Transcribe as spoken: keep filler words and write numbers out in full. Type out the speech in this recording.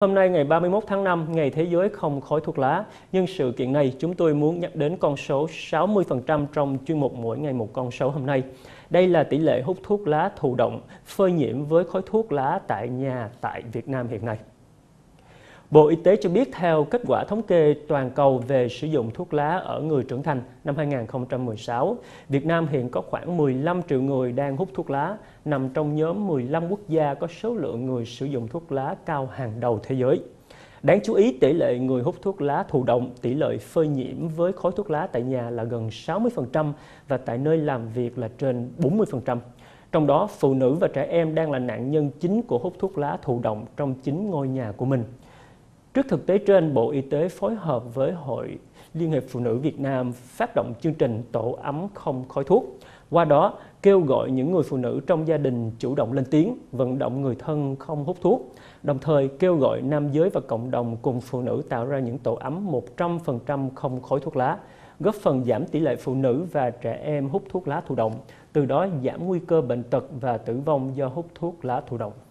Hôm nay ngày ba mươi mốt tháng năm, Ngày Thế giới không khói thuốc lá. Nhân sự kiện này, chúng tôi muốn nhắc đến con số sáu mươi phần trăm trong chuyên mục Mỗi ngày một con số hôm nay. Đây là tỷ lệ hút thuốc lá thụ động, phơi nhiễm với khói thuốc lá tại nhà tại Việt Nam hiện nay. Bộ Y tế cho biết theo kết quả thống kê toàn cầu về sử dụng thuốc lá ở người trưởng thành năm hai nghìn không trăm mười sáu, Việt Nam hiện có khoảng mười lăm triệu người đang hút thuốc lá, nằm trong nhóm mười lăm quốc gia có số lượng người sử dụng thuốc lá cao hàng đầu thế giới. Đáng chú ý, tỷ lệ người hút thuốc lá thụ động, tỷ lệ phơi nhiễm với khói thuốc lá tại nhà là gần sáu mươi phần trăm và tại nơi làm việc là trên bốn mươi phần trăm. Trong đó, phụ nữ và trẻ em đang là nạn nhân chính của hút thuốc lá thụ động trong chính ngôi nhà của mình. Trước thực tế trên, Bộ Y tế phối hợp với Hội Liên hiệp Phụ nữ Việt Nam phát động chương trình Tổ ấm không khói thuốc. Qua đó, kêu gọi những người phụ nữ trong gia đình chủ động lên tiếng, vận động người thân không hút thuốc. Đồng thời kêu gọi nam giới và cộng đồng cùng phụ nữ tạo ra những tổ ấm một trăm phần trăm không khói thuốc lá, góp phần giảm tỷ lệ phụ nữ và trẻ em hút thuốc lá thụ động, từ đó giảm nguy cơ bệnh tật và tử vong do hút thuốc lá thụ động.